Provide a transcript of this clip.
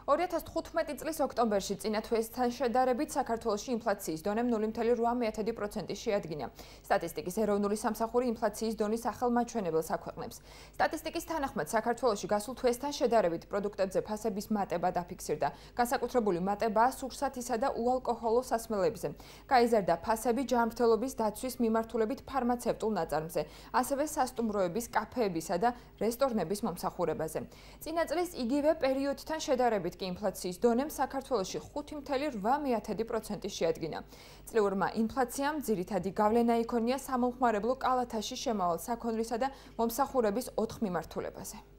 2015 წლის ოქტომბერში წინა თვესთან შედარებით საქართველოში ინფლაციის დონემ 0.8% შეადგინა. სტატისტიკის ეროვნული სამსახური ინფლაციის დონის ახალმაჩვენებელს აქვეყნებს. სტატისტიკის თანახმად საქართველოში გასულ თვესთან შედარებით პროდუქტებზე ფასების მატება დაფიქსირდა. განსაკუთრებული მატებაა სურსათისა და უალკოჰოლო სასმელებზე. გაიზარდა ფასები ჯანმრთელობის დაცვის მიმართულებით ფარმაცევტულ ნაწარმზე, ასევე სასტუმროების, კაფეებისა და რესტორნების მომსახურებაზე. წინა წლის იგივე პერიოდთან შედარებით კი ინფლაციის დონემ საქართველოში 5.8% შეადგინა. წლიურმა ინფლაციამ ძირითადი გავლენა იქონია სამომხმარებლო კალათაში შემავალ საქონლისა და მომსახურების 4 მიმართულებაზე.